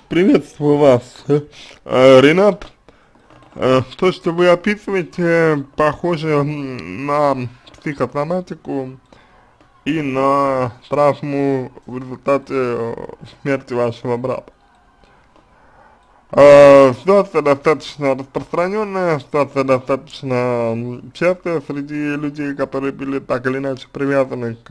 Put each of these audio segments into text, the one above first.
Приветствую вас, Ренат. То, что вы описываете, похоже на психосоматику и на травму в результате смерти вашего брата. Ситуация достаточно распространенная, ситуация достаточно частая среди людей, которые были так или иначе привязаны к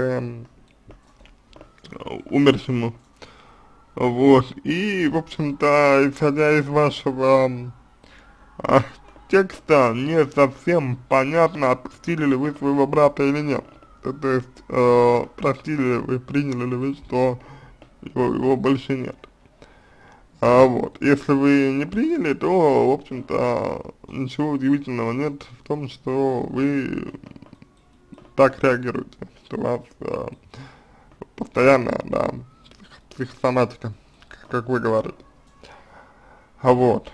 умершему. Вот, и, в общем-то, исходя из вашего а, текста, не совсем понятно, отпустили ли вы своего брата или нет. То есть, простили ли вы, приняли ли вы, что его больше нет. Вот, если вы не приняли, то, в общем-то, ничего удивительного нет в том, что вы так реагируете, что у вас постоянно, да, психосоматика, как вы говорите. Вот.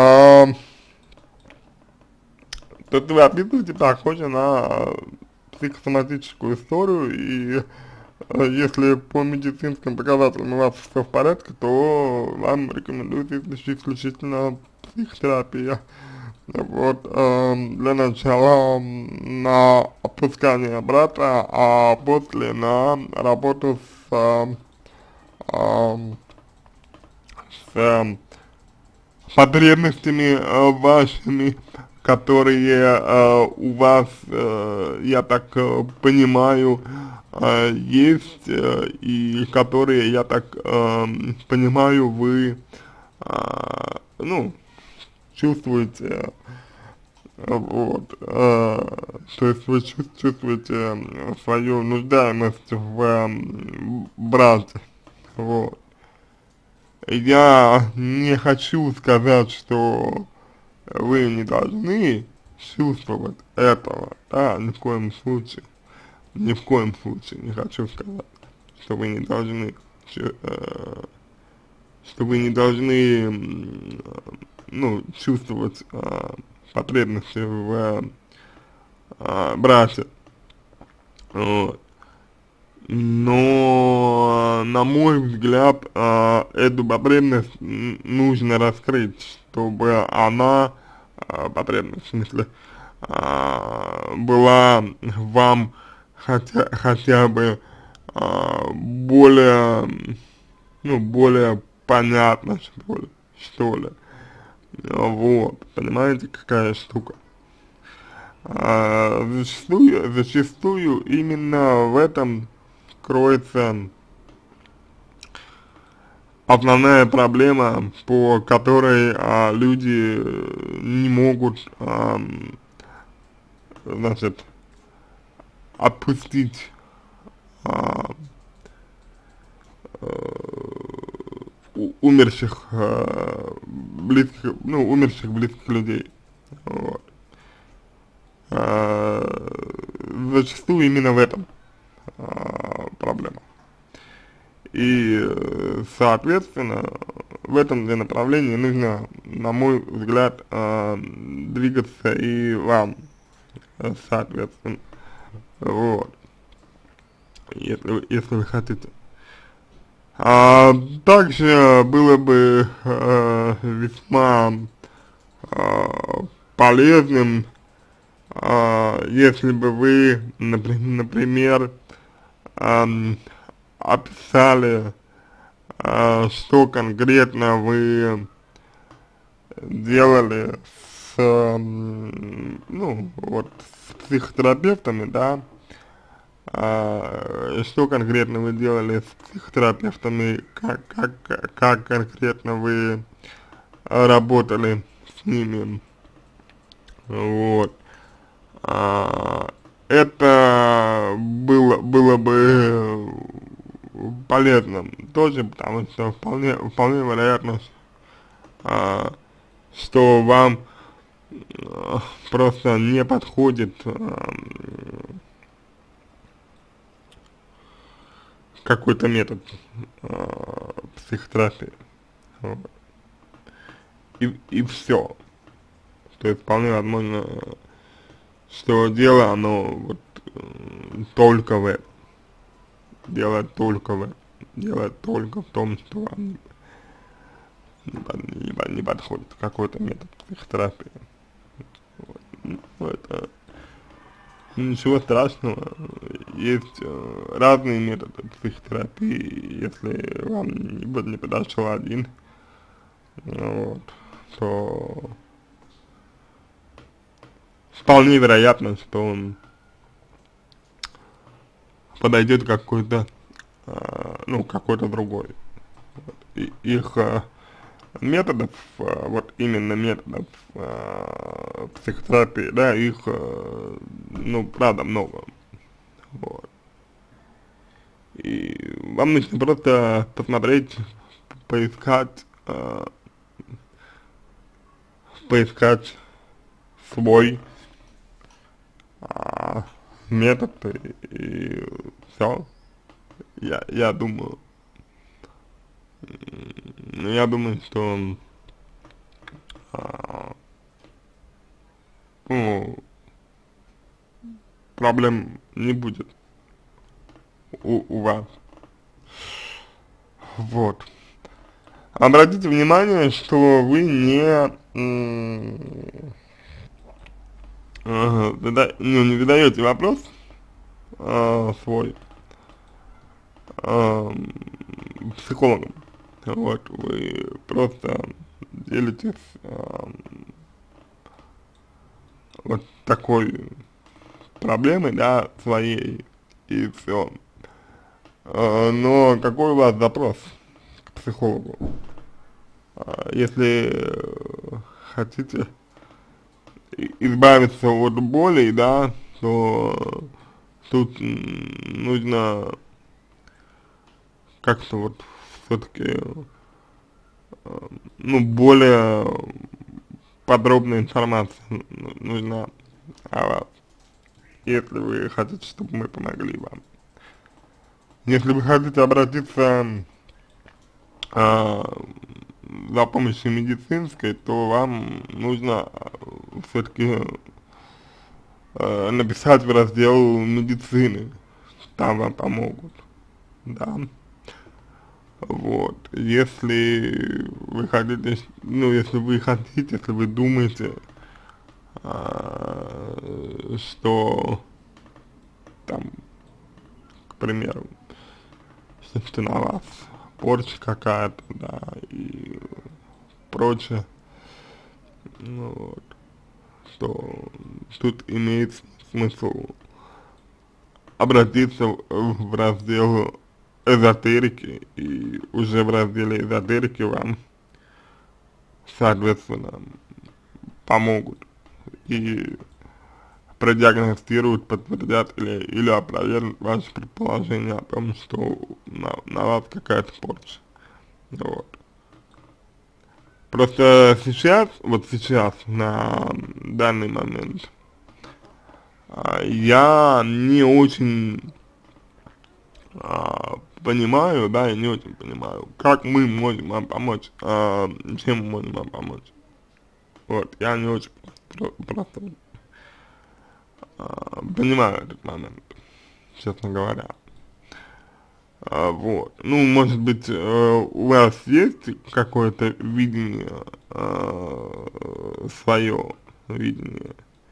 То есть вы описываете похоже на психосоматическую историю, и если по медицинским показателям у вас все в порядке, то вам рекомендуется исключительно психотерапия. Вот, для начала на отпускание брата, а после на работу с потребностями вашими, которые у вас, я так понимаю, есть, и которые, я так понимаю, вы, ну, чувствуете, вот, то есть вы чувствуете свою нуждаемость в брате, вот. Я не хочу сказать, что вы не должны чувствовать этого, да, ни в коем случае не хочу сказать, что вы не должны, что вы не должны, ну, чувствовать потребности в брате, вот. Но, на мой взгляд, эту потребность нужно раскрыть, чтобы она, потребность, в смысле, была вам хотя бы более, ну, более понятна, что ли. Вот, понимаете, какая штука. Зачастую именно в этом кроется основная проблема, по которой люди не могут, значит, отпустить а, умерших близких, ну, умерших близких людей. Вот. Зачастую именно в этом проблема. И, соответственно, в этом же направлении нужно, на мой взгляд, двигаться и вам, соответственно, вот, если вы хотите. Также было бы весьма полезным, если бы вы, например, описали, что конкретно вы делали с, ну, вот, с психотерапевтами, да, что конкретно вы делали с психотерапевтами, как конкретно вы работали с ними, вот. Это было бы полезно тоже, потому что вполне вероятно, что вам просто не подходит какой-то метод психотерапии. Вот. И все. То есть вполне возможно, что дело оно вот только в этом. Дело только в этом. Дело только в том, что вам не подходит какой-то метод психотерапии. Ну, это ничего страшного, есть разные методы психотерапии, если вам не подошел один, вот, то вполне вероятно, что он подойдет какой-то, ну, какой-то другой. И их методов, вот именно методов психотерапии, да, их, ну, правда много, вот. И вам нужно просто посмотреть, поискать, поискать свой метод и все. Я думаю, я думаю, что ну, проблем не будет у вас. Вот. Обратите внимание, что вы не, ну, не задаете вопрос свой психологом. Вот, вы просто делитесь вот такой проблемой, да, своей, и все. Но какой у вас запрос к психологу? Если хотите избавиться от боли, да, то тут нужно как-то вот все-таки, ну, более подробная информация нужна о вас, если вы хотите, чтобы мы помогли вам. Если вы хотите обратиться за помощью медицинской, то вам нужно все-таки написать в раздел медицины, там вам помогут, да. Вот, если вы хотите, ну, если вы хотите, если вы думаете, что там, к примеру, что на вас порча какая-то, да, и прочее, ну, вот, то тут имеет смысл обратиться в раздел эзотерики, и уже в разделе эзотерики вам, соответственно, помогут и продиагностируют, подтвердят или опровергнут ваше предположение о том, что на вас какая-то порча. Вот. Просто сейчас, вот сейчас, на данный момент, я не очень понимаю, да, я не очень понимаю, как мы можем вам помочь, чем мы можем вам помочь. Вот, я не очень просто понимаю этот момент, честно говоря. Вот, ну, может быть, у вас есть какое-то видение, свое видение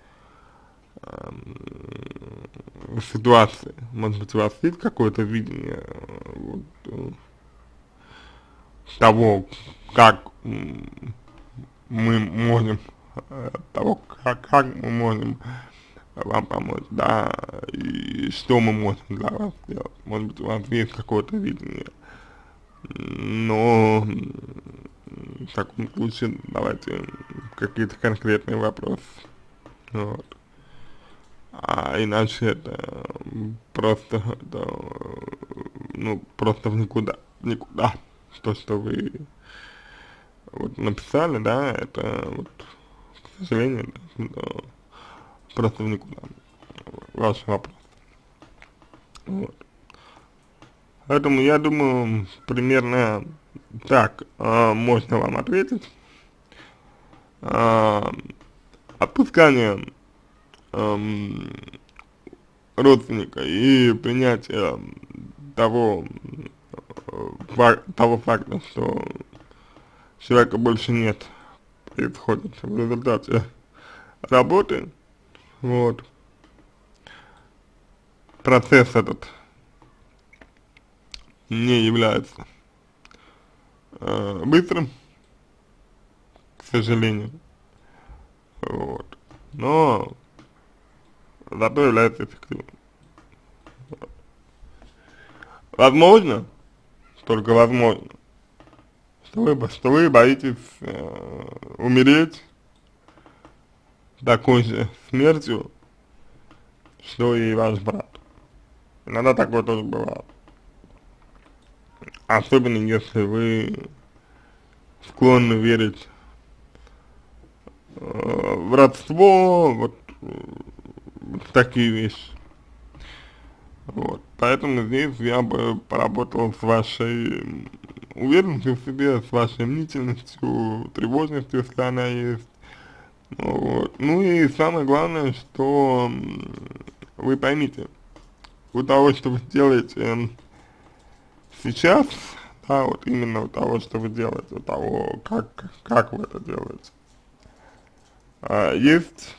ситуации, может быть, у вас есть какое-то видение вот, того, как мы можем, того, как мы можем вам помочь, да, и что мы можем для вас сделать. Может быть, у вас есть какое-то видение, но в таком случае давайте какие-то конкретные вопросы, вот. А иначе это просто, это, ну, просто в никуда. То, что вы вот написали, да, это вот, к сожалению, да, это просто в никуда. Ваш вопрос. Вот. Поэтому я думаю, примерно так можно вам ответить. А, Отпускание родственника и принятие того, того факта, что человека больше нет происходит в результате работы, вот, процесс этот не является быстрым, к сожалению, вот, но зато является эффективным. Возможно, только возможно, что вы боитесь умереть такой же смертью, что и ваш брат. Иногда такое тоже бывает. Особенно если вы склонны верить в родство, вот в такие вещи. Вот. Поэтому здесь я бы поработал с вашей уверенностью в себе, с вашей мнительностью, тревожностью, если она есть. Вот. Ну и самое главное, что вы поймите, у того, что вы делаете сейчас, да, вот именно у того, что вы делаете, у того, как вы это делаете, есть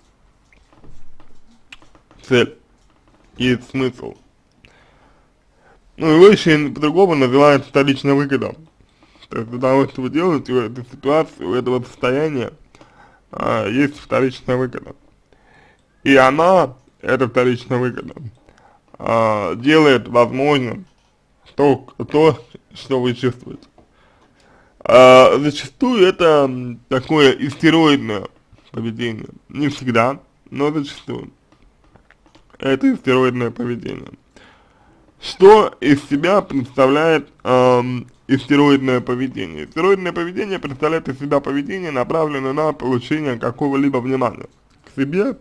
цель, есть смысл. Ну, его еще по-другому называют вторичной выгодой. То есть для того, что вы делаете в этой ситуации, в этого состояния, есть вторичная выгода. И она, эта вторичная выгода, делает возможным то, что вы чувствуете. Зачастую это такое истероидное поведение. Не всегда, но зачастую. Это истероидное поведение. Что из себя представляет истероидное поведение? Истероидное поведение представляет из себя поведение, направленное на получение какого-либо внимания к себе,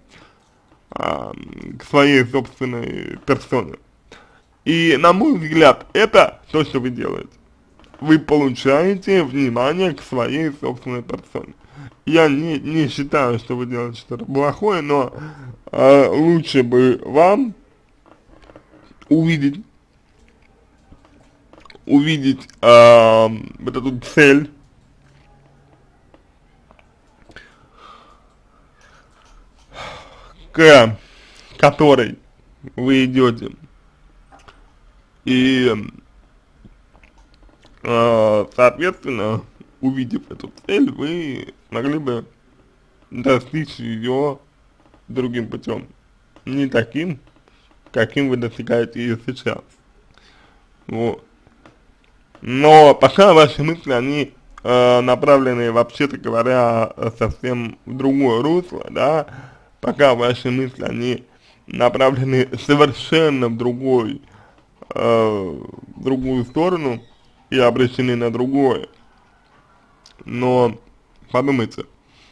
к своей собственной персоне. И, на мой взгляд, это то, что вы делаете. Вы получаете внимание к своей собственной персоне. Я не считаю, что вы делаете что-то плохое, но лучше бы вам увидеть вот эту цель, к которой вы идете, и соответственно, увидев эту цель, вы могли бы достичь ее другим путем, не таким, каким вы достигаете ее сейчас. Вот. Но пока ваши мысли, они направлены, вообще-то говоря, совсем в другое русло, да, пока ваши мысли, они направлены совершенно в другую сторону и обращены на другое. Но подумайте,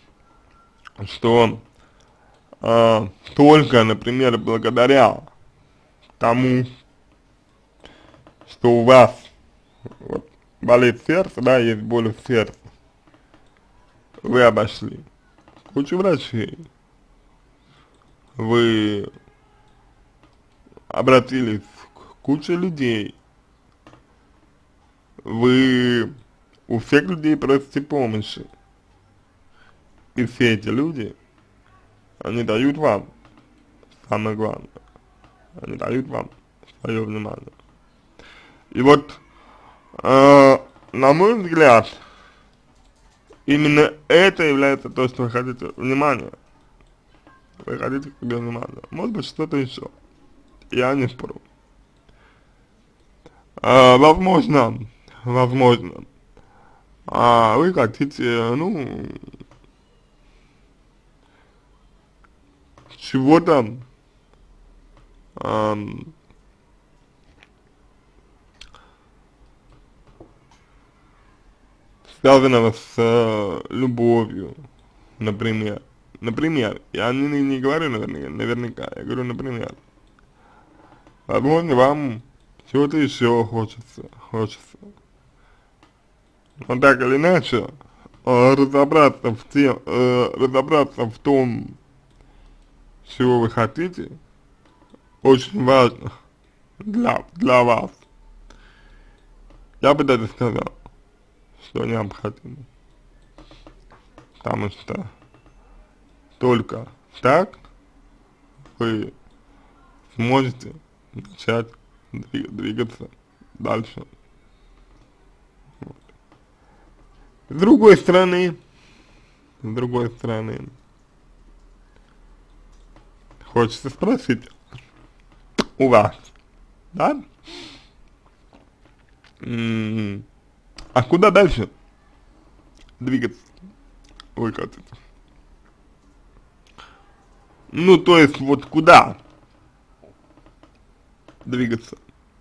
что только, например, благодаря тому, что у вас вот, болит сердце, да, есть боль в сердце, вы обошли кучу врачей, вы обратились к куче людей, вы у всех людей просите помощи, и все эти люди, они дают вам, самое главное, они дают вам свое внимание. И вот, на мой взгляд, именно это является то, что вы хотите внимания. Вы хотите к себе внимания. Может быть, что-то еще. Я не спорю. Возможно, вы хотите, ну, чего-то, связанного с любовью, например. Например, я не говорю наверняка, я говорю например. Возможно, вам чего-то еще хочется. Но так или иначе, разобраться в том, чего вы хотите, очень важно для вас. Я бы даже сказал, что необходимо. потому что только так вы сможете начать двигаться дальше. Вот. С другой стороны, хочется спросить у вас, да? А куда дальше двигаться вы хотите? Ну, то есть, вот куда двигаться?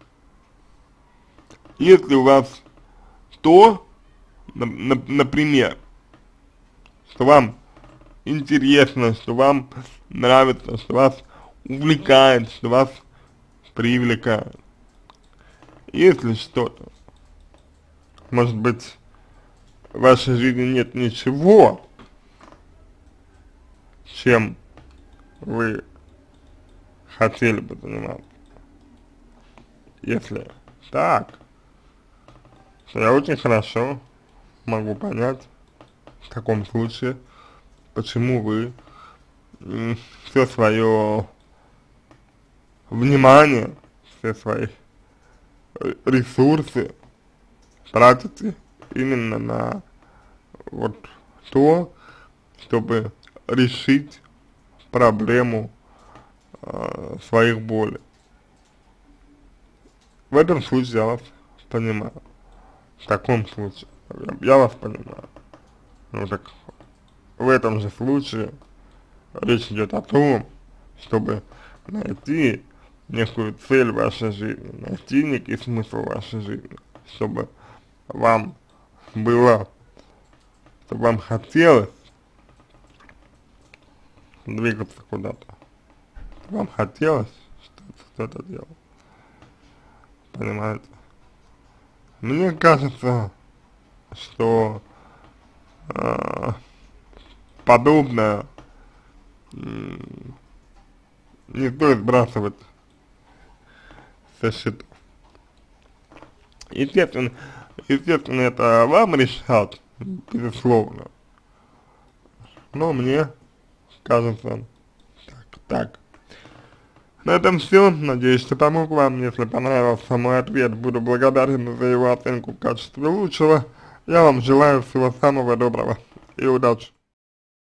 Если у вас то, например, что вам интересно, что вам нравится, что вас увлекает, что вас привлекает. Если что-то, может быть, в вашей жизни нет ничего, чем вы хотели бы заниматься. Если так, то я очень хорошо могу понять в таком случае, почему вы все свое внимание, все свои ресурсы тратите именно на вот то, чтобы решить проблему своих болей. В этом случае я вас понимаю. В таком случае я вас понимаю. Ну так в этом же случае речь идет о том, чтобы найти некую цель в вашей жизни, найти некий смысл в вашей жизни, чтобы вам было, чтобы вам хотелось двигаться куда-то, вам хотелось что-то делать, понимаете? Мне кажется, что подобное не стоит сбрасывать со счетов. Естественно, это вам решать, безусловно, но мне кажется так. На этом все. Надеюсь, что помог вам. Если понравился мой ответ, буду благодарен за его оценку в качестве лучшего. Я вам желаю всего самого доброго и удачи.